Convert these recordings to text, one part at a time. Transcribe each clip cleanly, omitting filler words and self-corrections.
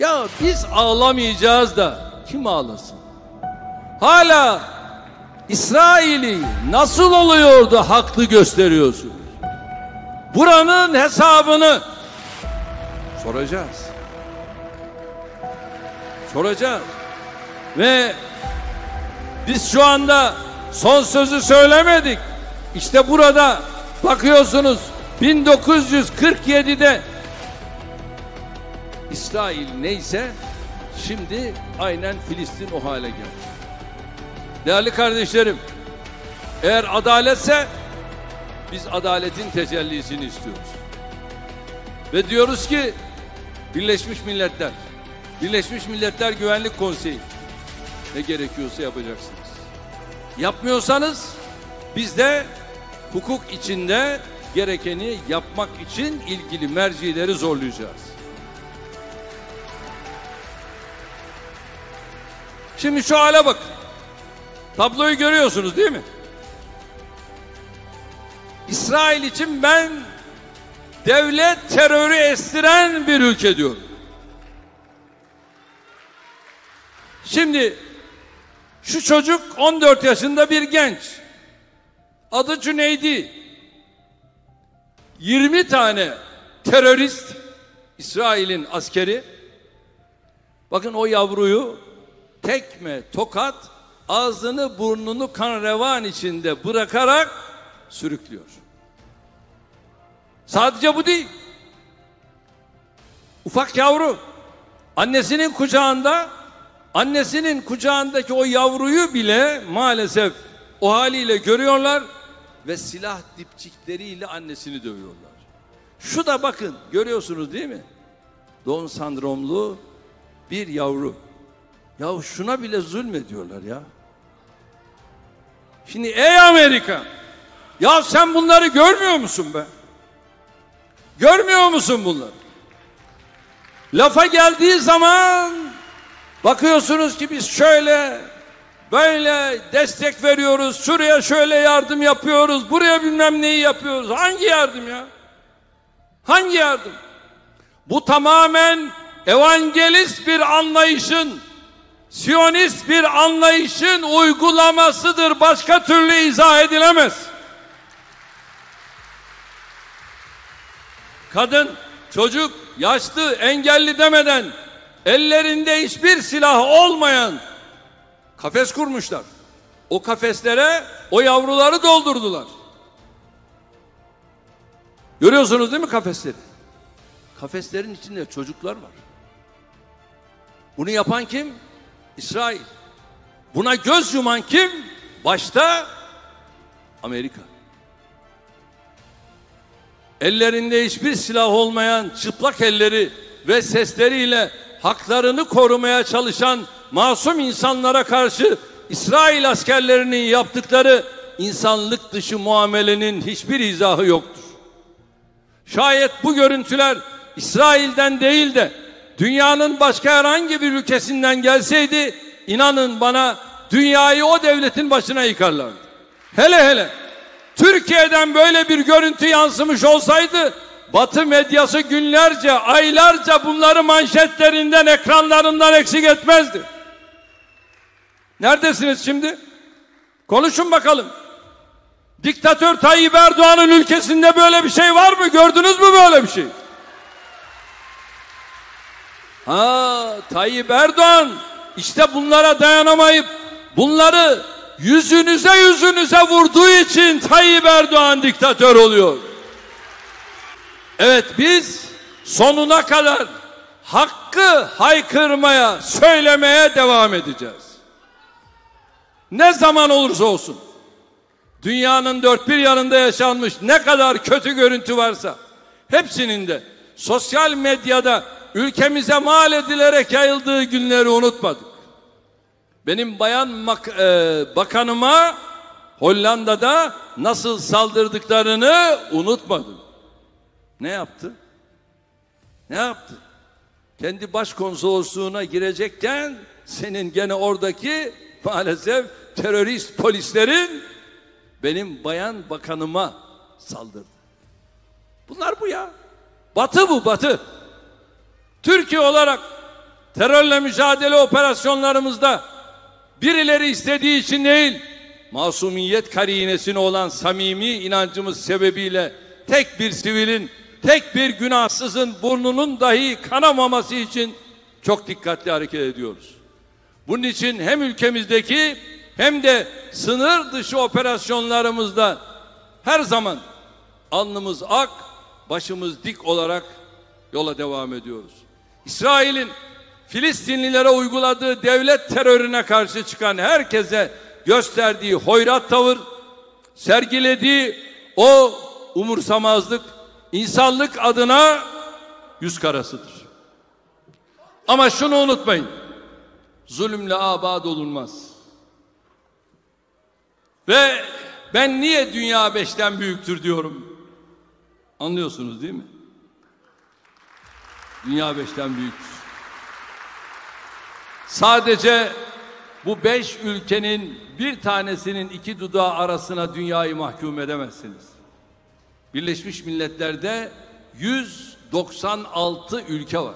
Ya biz ağlamayacağız da kim ağlasın? Hala İsrail'i nasıl oluyor da haklı gösteriyorsunuz? Buranın hesabını soracağız. Soracağız. Ve biz şu anda son sözü söylemedik. İşte burada bakıyorsunuz 1947'de İsrail neyse şimdi aynen Filistin o hale geldi. Değerli kardeşlerim, eğer adaletse biz adaletin tecellisini istiyoruz. Ve diyoruz ki Birleşmiş Milletler Güvenlik Konseyi ne gerekiyorsa yapacaksınız. Yapmıyorsanız biz de hukuk içinde gerekeni yapmak için ilgili mercileri zorlayacağız. Şimdi şu hale bakın. Tabloyu görüyorsunuz değil mi? İsrail için ben devlet terörü estiren bir ülke diyorum. Şimdi şu çocuk 14 yaşında bir genç. Adı Cüneydi. 20 tane terörist İsrail'in askeri. Bakın o yavruyu tekme, tokat, ağzını burnunu kan revan içinde bırakarak sürüklüyor. Sadece bu değil. Ufak yavru annesinin kucağındaki o yavruyu bile maalesef o haliyle görüyorlar ve silah dipçikleriyle annesini dövüyorlar. Şu da bakın görüyorsunuz değil mi? Down sendromlu bir yavru. Ya şuna bile zulmediyorlar ya. Şimdi ey Amerika, ya sen bunları görmüyor musun be? Görmüyor musun bunları? Lafa geldiği zaman bakıyorsunuz ki biz şöyle böyle destek veriyoruz, şuraya şöyle yardım yapıyoruz, buraya bilmem neyi yapıyoruz. Hangi yardım ya? Hangi yardım? Bu tamamen evangelist bir anlayışın, Siyonist bir anlayışın uygulamasıdır. Başka türlü izah edilemez. Kadın, çocuk, yaşlı, engelli demeden ellerinde hiçbir silah olmayan kafes kurmuşlar. O kafeslere o yavruları doldurdular. Görüyorsunuz değil mi kafesleri? Kafeslerin içinde çocuklar var. Bunu yapan kim? İsrail. Buna göz yuman kim? Başta Amerika. Ellerinde hiçbir silah olmayan çıplak elleri ve sesleriyle haklarını korumaya çalışan masum insanlara karşı İsrail askerlerinin yaptıkları insanlık dışı muamelenin hiçbir izahı yoktur. Şayet bu görüntüler İsrail'den değil de dünyanın başka herhangi bir ülkesinden gelseydi, inanın bana dünyayı o devletin başına yıkarlardı. Hele Türkiye'den böyle bir görüntü yansımış olsaydı, Batı medyası günlerce, aylarca bunları manşetlerinden, ekranlarından eksik etmezdi. Neredesiniz şimdi? Konuşun bakalım. Diktatör Tayyip Erdoğan'ın ülkesinde böyle bir şey var mı? Gördünüz mü böyle bir şey? Tayyip Erdoğan işte bunlara dayanamayıp bunları yüzünüze vurduğu için Tayyip Erdoğan diktatör oluyor. Evet, biz sonuna kadar hakkı haykırmaya, söylemeye devam edeceğiz. Ne zaman olursa olsun, dünyanın dört bir yanında yaşanmış ne kadar kötü görüntü varsa hepsinin de sosyal medyada ülkemize mal edilerek yayıldığı günleri unutmadık. Benim bayan bakanıma Hollanda'da nasıl saldırdıklarını unutmadım. Ne yaptı? Ne yaptı? Kendi başkonsolosluğuna girecekken senin gene oradaki maalesef terörist polislerin benim bayan bakanıma saldırdı. Bunlar bu ya. Batı bu, Batı. Türkiye olarak terörle mücadele operasyonlarımızda birileri istediği için değil, masumiyet karinesine olan samimi inancımız sebebiyle tek bir sivilin, tek bir günahsızın burnunun dahi kanamaması için çok dikkatli hareket ediyoruz. Bunun için hem ülkemizdeki hem de sınır dışı operasyonlarımızda her zaman alnımız ak, başımız dik olarak yola devam ediyoruz. İsrail'in Filistinlilere uyguladığı devlet terörüne karşı çıkan herkese gösterdiği hoyrat tavır, sergilediği o umursamazlık, insanlık adına yüz karasıdır. Ama şunu unutmayın, zulümle abad olunmaz. Ve ben niye dünya 5'ten büyüktür diyorum? Anlıyorsunuz değil mi? Dünya 5'ten büyüktür. Sadece bu 5 ülkenin bir tanesinin iki dudağı arasına dünyayı mahkum edemezsiniz. Birleşmiş Milletler'de 196 ülke var.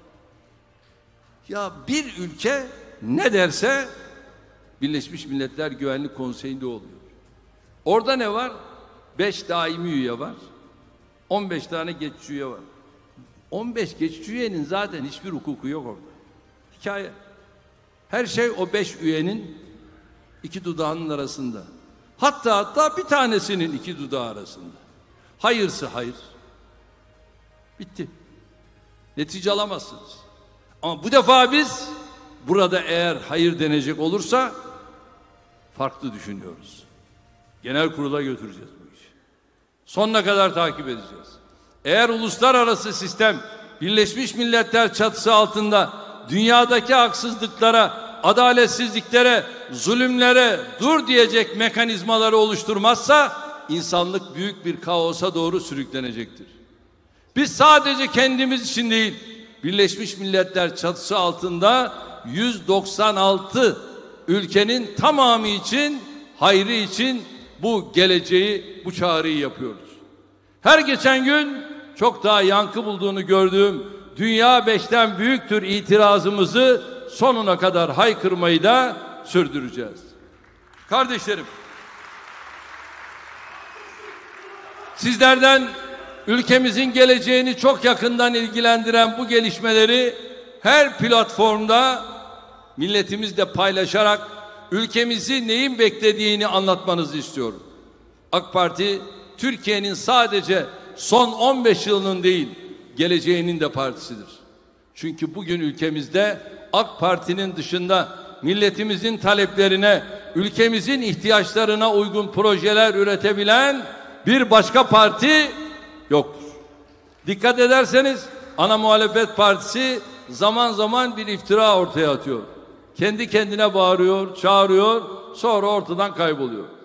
Ya bir ülke ne derse Birleşmiş Milletler Güvenlik Konseyi'nde oluyor. Orada ne var? 5 daimi üye var. 15 tane geçici üye var. 15 geçici üyenin zaten hiçbir hukuku yok orada. Hikaye. Her şey o 5 üyenin iki dudağının arasında. Hatta bir tanesinin iki dudağı arasında. Hayırsı hayır. Bitti. Netice alamazsınız. Ama bu defa biz burada eğer hayır denecek olursa farklı düşünüyoruz. Genel kurula götüreceğiz bu işi. Sonuna kadar takip edeceğiz. Eğer uluslararası sistem Birleşmiş Milletler çatısı altında dünyadaki haksızlıklara, adaletsizliklere, zulümlere dur diyecek mekanizmaları oluşturmazsa insanlık büyük bir kaosa doğru sürüklenecektir. Biz sadece kendimiz için değil, Birleşmiş Milletler çatısı altında 196 ülkenin tamamı için, hayrı için bu geleceği, bu çağrıyı yapıyoruz. Her geçen gün çok daha yankı bulduğunu gördüğüm dünya 5'ten büyüktür itirazımızı sonuna kadar haykırmayı da sürdüreceğiz. Kardeşlerim, sizlerden ülkemizin geleceğini çok yakından ilgilendiren bu gelişmeleri her platformda milletimizle paylaşarak ülkemizi neyin beklediğini anlatmanızı istiyorum. AK Parti Türkiye'nin sadece son 15 yılının değil, geleceğinin de partisidir. Çünkü bugün ülkemizde AK Parti'nin dışında milletimizin taleplerine, ülkemizin ihtiyaçlarına uygun projeler üretebilen bir başka parti yoktur. Dikkat ederseniz ana muhalefet partisi zaman zaman bir iftira ortaya atıyor. Kendi kendine bağırıyor, çağırıyor, sonra ortadan kayboluyor.